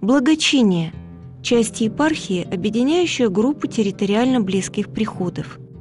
Благочиние – часть епархии, объединяющая группу территориально близких приходов.